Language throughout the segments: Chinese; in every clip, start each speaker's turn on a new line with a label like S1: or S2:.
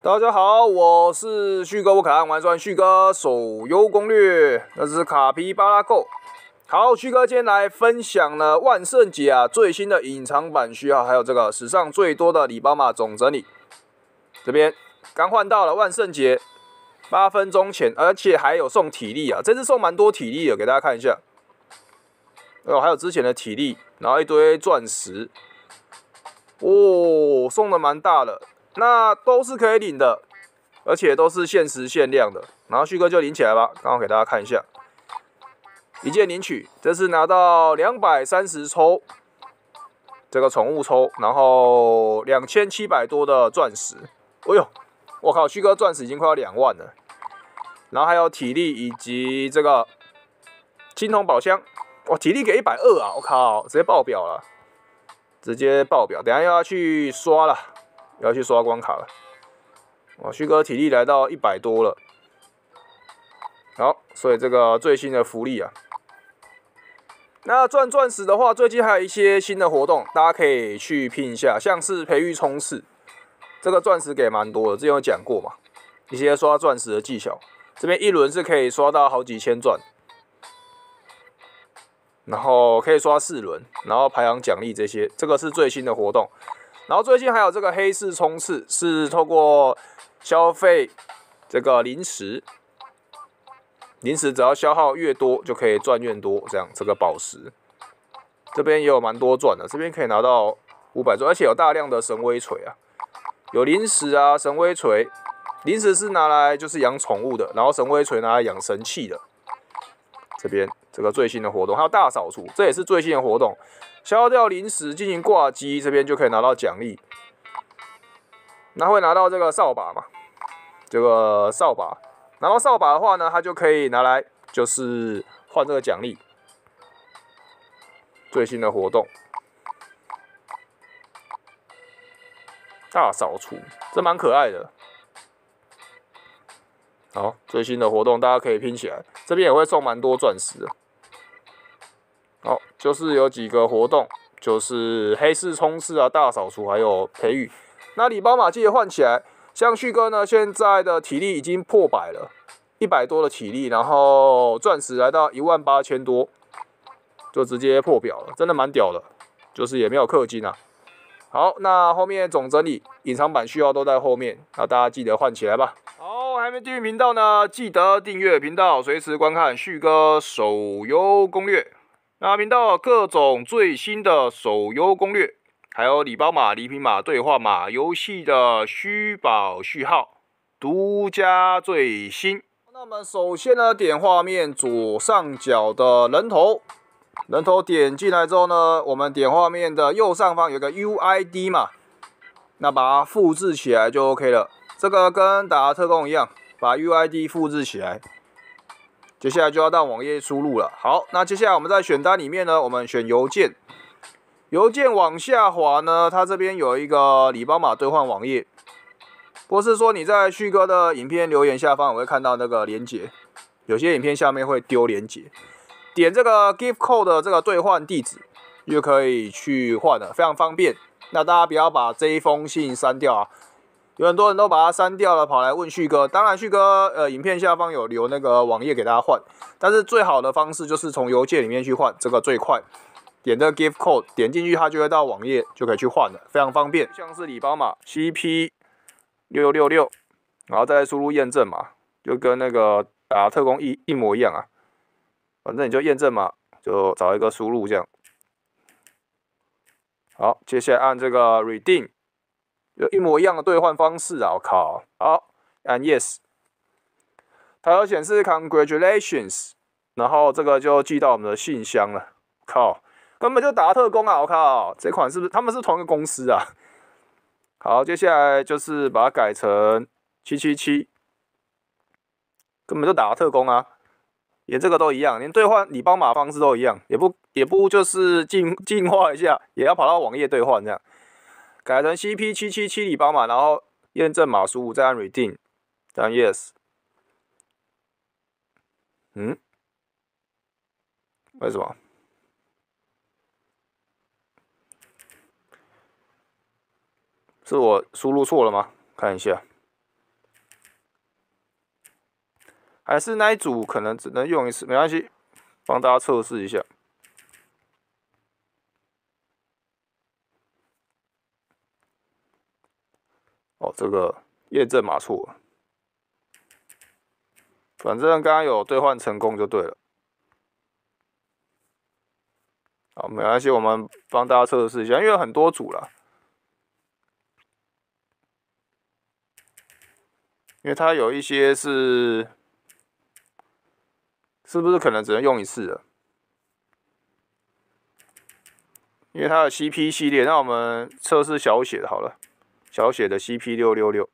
S1: 大家好，我是旭哥，我可爱玩转旭哥手游攻略，那是卡皮巴拉 Go。好，旭哥今天来分享了万圣节最新的隐藏版序号，还有这个史上最多的礼包码总整理。这边刚换到了万圣节，8分钟前，而且还有送体力这次送蛮多体力的，给大家看一下。还有之前的体力，然后一堆钻石，送的蛮大的。那都是可以领的，而且都是限时限量的。然后旭哥就领起来吧，刚好给大家看一下，一键领取。这次拿到230抽，这个宠物抽，然后2700多的钻石。哎呦，我靠，旭哥钻石已经快要2万了。然后还有体力以及这个青铜宝箱，哇，体力给120啊！我靠，直接爆表了，直接爆表。等一下又要去刷了。要去刷关卡了，旭哥体力来到100多了。好，所以这个最新的福利那赚钻石的话，最近还有一些新的活动，大家可以去拼一下，像是培育冲刺，这个钻石给蛮多的，之前有讲过嘛，一些刷钻石的技巧，这边一轮是可以刷到好几千钻，然后可以刷4轮，然后排行奖励这些，这个是最新的活动。然后最近还有这个黑市冲刺，是透过消费这个零食只要消耗越多就可以赚越多，这样这个宝石这边也有蛮多赚的，这边可以拿到500钻，而且有大量的神威锤有零食神威锤，零食是拿来就是养宠物的，然后神威锤拿来养神器的。这边这个最新的活动还有大扫除，这也是最新的活动。消耗掉零食进行挂机，这边就可以拿到奖励。那会拿到这个扫把嘛？这个扫把，拿到扫把的话呢，它就可以拿来就是换这个奖励。最新的活动，大扫除，这蛮可爱的。好，最新的活动大家可以拼起来，这边也会送蛮多钻石的。好，就是有几个活动，就是黑市冲刺大扫除，还有培育。那礼包码记得换起来。像旭哥呢，现在的体力已经破100了，100多的体力，然后钻石来到18000多，就直接破表了，真的蛮屌的，就是也没有氪金好，那后面总整理隐藏版序号都在后面，那大家记得换起来吧。好，还没订阅频道呢，记得订阅频道，随时观看旭哥手游攻略。那频道各种最新的手游攻略，还有礼包码、礼品码、兑换码、游戏的虚宝序号，独家最新。那我们首先呢，点画面左上角的人头，人头点进来之后呢，我们点画面的右上方有个 UID 嘛，那把它复制起来就 OK 了。这个跟打特工一样，把 UID 复制起来。接下来就要到网页输入了。好，那接下来我们在选单里面呢，我们选邮件，邮件往下滑呢，它这边有一个礼包码兑换网页，或是说你在旭哥的影片留言下方，我会看到那个连结，有些影片下面会丢连结，点这个 gift code 的这个兑换地址，就可以去换了，非常方便。那大家不要把这一封信删掉有很多人都把它删掉了，跑来问旭哥。当然，旭哥影片下方有留那个网页给大家换，但是最好的方式就是从邮件里面去换，这个最快。点这个 gift code， 点进去它就会到网页，就可以去换了，非常方便。像是礼包码 CP6666，然后再输入验证码，就跟那个打特工一模一样反正你就验证码，就找一个输入这样。好，接下来按这个 redeem。有一模一样的兑换方式我靠！好，按 yes， 它有显示 congratulations， 然后这个就寄到我们的信箱了。靠，根本就打特工我靠！这款是不是他们是同一个公司好，接下来就是把它改成777，根本就打特工连这个都一样，连兑换礼包码方式都一样，也不就是进化一下，也要跑到网页兑换这样。改成 CP777 礼包码，然后验证码输入，再按 redeem， 再按 yes。为什么？是我输入错了吗？看一下。 还是那一组可能只能用一次，没关系，帮大家测试一下。哦，这个验证码错了，反正刚刚有兑换成功就对了。好，没关系，我们帮大家测试一下，因为有很多组啦，因为它有一些是不是可能只能用一次的？因为它的 CP 系列，那我们测试小写的好了，小写的 CP666，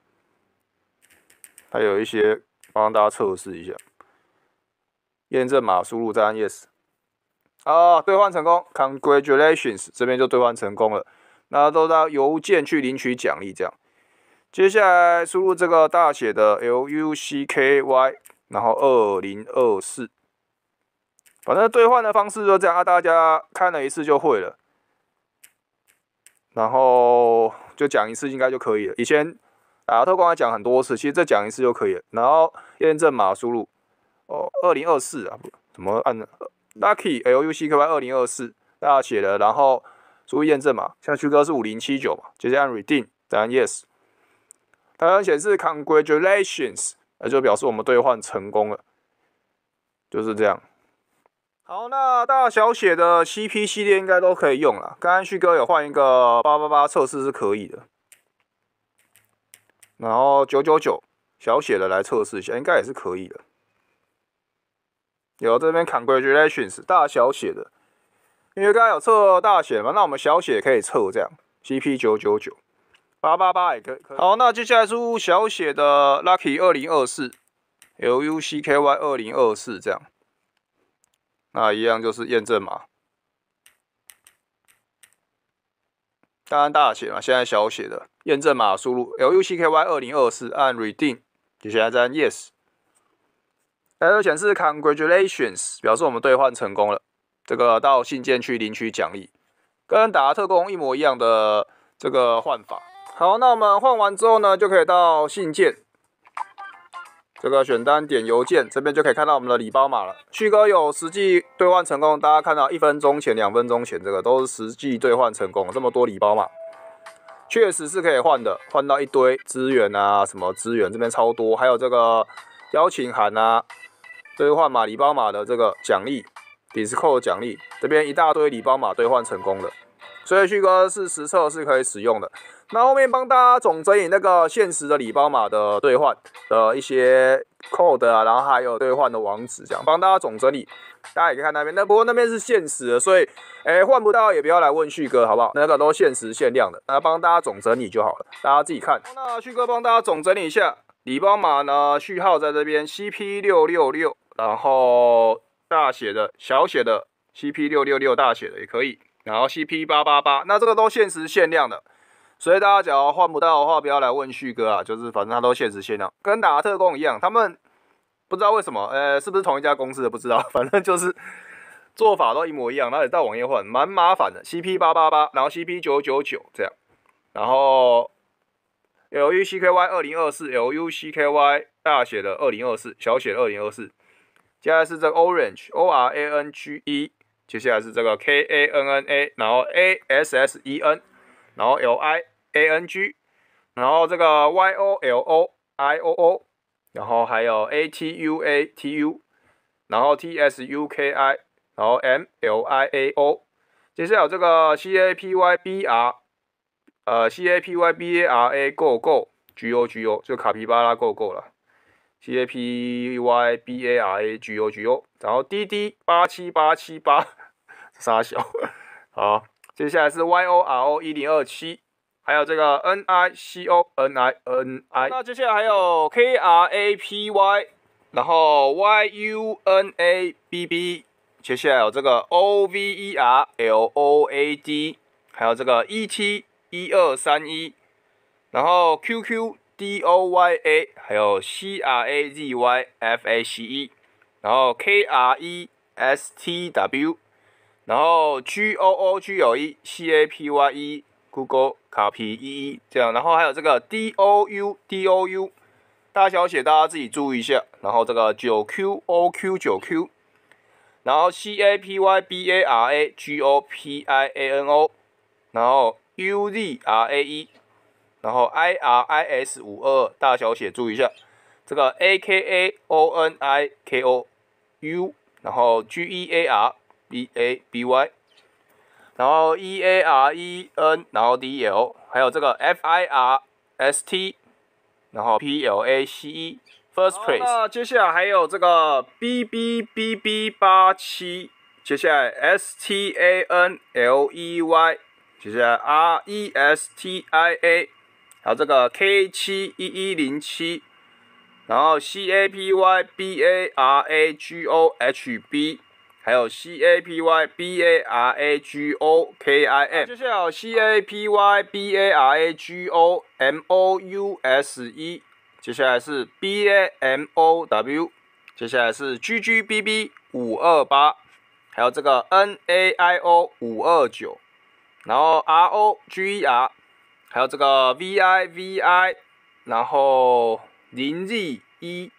S1: 它有一些帮大家测试一下，验证码输入再按 Yes。啊，兑换成功 ，Congratulations， 这边就兑换成功了。那都到邮件去领取奖励，这样。接下来输入这个大写的 LUCKY， 然后2024。反正兑换的方式就这样，大家看了一次就会了。然后就讲一次应该就可以了。以前特工还讲很多次，其实这讲一次就可以了。然后验证码输入2024啊，怎么按呢？ Lucky LUCKY 2024大写的，然后输入验证码，像旭哥是5079嘛，接着按 Redeem， 再按 Yes， 它会显示 Congratulations， 那就表示我们兑换成功了，就是这样。好，那大小写的 CP 系列应该都可以用了。刚刚旭哥有换一个888测试是可以的，然后999小写的来测试一下，应该也是可以的。有这边 Congratulations 大小写的，因为刚刚有测大写嘛，那我们小写可以测这样 CP999 888也可以。好，那接下来输入小写的 Lucky 2024 LUCKY 2024这样，那一样就是验证码。刚刚大写嘛，现在小写的验证码输入 LUCKY 2024，按 Redeem， 接下来再按 Yes。它就显示 Congratulations， 表示我们兑换成功了。这个到信件去领取奖励，跟打特工一模一样的这个换法。好，那我们换完之后呢，就可以到信件，这个选单点邮件，这边就可以看到我们的礼包码了。旭哥有实际兑换成功，大家看到1分钟前、2分钟前，这个都是实际兑换成功，这么多礼包码，确实是可以换的，换到一堆资源啊，什么资源这边超多，还有这个邀请函啊。兑换码礼包码的这个奖励 ，Discord 奖励这边一大堆礼包码兑换成功的，所以旭哥是实测是可以使用的。那后面帮大家总整理那个限时的礼包码的兑换的一些 code 啊，然后还有兑换的网址，这样帮大家总整理。大家也可以看那边，不过那边是限时的，所以换不到也不要来问旭哥，好不好？那个都限时限量的，那帮大家总整理就好了，大家自己看。那旭哥帮大家总整理一下礼包码呢，序号在这边 CP666。然后大写的、小写的 CP666 大写的也可以，然后 CP888，那这个都限时限量的，所以大家只要换不到的话，不要来问旭哥啊，就是反正它都限时限量，跟打特工一样，他们不知道为什么，是不是同一家公司的不知道，反正就是做法都一模一样，然后也到网页换，蛮麻烦的。CP888，然后 CP999这样，然后 LUCKY 2024 LUCKY 大写的2024，小写的2024。接下来是这个 Orange ORANGE， 接下来是这个 KANNA， 然后 ASSEN， 然后 LIANG， 然后这个 YOLOIOO， 然后还有 ATUATU， 然后 TSUKI， 然后 MLIAO， 接下来有这个 CAPYBR， CAPYBARA GO GO， 就卡皮巴拉 GO 了。CAPYBARAGO， 然后DD87878，傻小。好，接下来是 YORO1027， 还有这个 NICONINI。那接下来还有 KRAPY， 然后 YUNABB， 接下来有这个 OVERLOAD， 还有这个 ET1231， 然后 QQDOYA， 还有 CRAZYFACE， 然后 KRESTW， 然后 GOOG91 CAPYE Google 卡皮 EE 这样，然后还有这个 DOU 大小写大家自己注意一下。然后这个 9Q，OQ9Q， 然后 CAPYBARAGOPIANO， 然后 UZRAE， 然后 IRIS522， 大小写注意一下。这个 AKAONIKOU， 然后 GEARBABY， 然后 EAREN， 然后 DL， 还有这个 FIRST， 然后 PLACE First Place。那接下来还有这个 BBBB87， 接下来 STANLEY， 接下来 RESTIA， 还有这个 K71107。然后 CAPYBARAGOHB， 还有 CAPYBARAGOKIM， 接下来有 CAPYBARAGOMOUSE， 接下来是 BAMOW， 接下来是 GGBB528， 还有这个 NAIO529， 然后 ROGER， 还有这个 VIVI， 然后0Z1，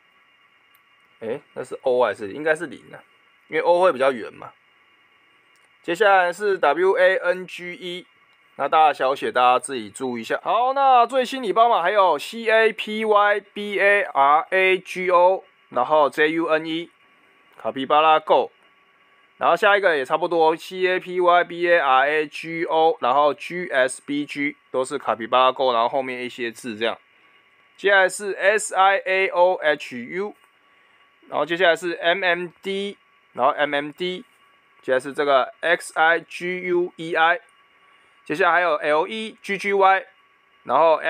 S1: 那是 O 还是应该是0啊？因为 O 会比较远嘛。接下来是 WANGE， 那大小写大家自己注意一下。好，那最新礼包嘛，还有 CAPYBARAGO， 然后 JUNE， 卡皮巴拉 Go， 然后下一个也差不多 CAPYBARAGO， 然后 GSBG 都是卡皮巴拉 Go， 然后后面一些字这样。接下来是 SIAOHU， 然后接下来是 MMD， 然后 MMD， 接下来是这个 XIGUEI， 接下来还有 LEGGY， 然后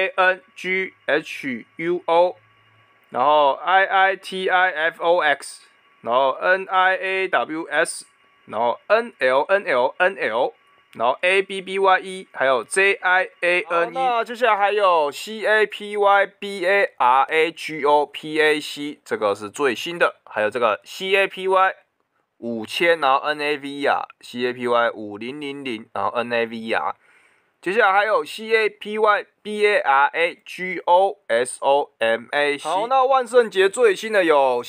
S1: FANGHUO， 然后 IITIFOX， 然后 NIAWS， 然后 NLNLNL。然后 ABBYE， 还有 JIANE， 那接下来还有 CAPYBARAGOPAC， 这个是最新的，还有这个 CAPY5000， 然后 NAVR， CAPY5000， 然后 NAVR， 接下来还有 CAPYBARAGOSOMAC。好，那万圣节最新的有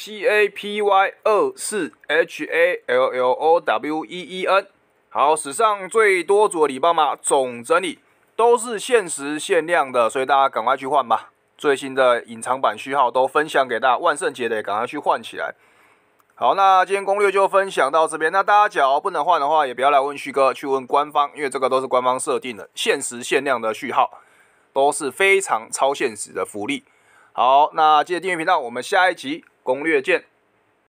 S1: CAPY24HALLOWEEN。好，史上最多组的礼包嘛，总整理都是限时限量的，所以大家赶快去换吧。最新的隐藏版序号都分享给大家，万圣节的也赶快去换起来。好，那今天攻略就分享到这边。那大家假如不能换的话，也不要来问旭哥，去问官方，因为这个都是官方设定的，限时限量的序号，都是非常超限时的福利。好，那记得订阅频道，我们下一集攻略见。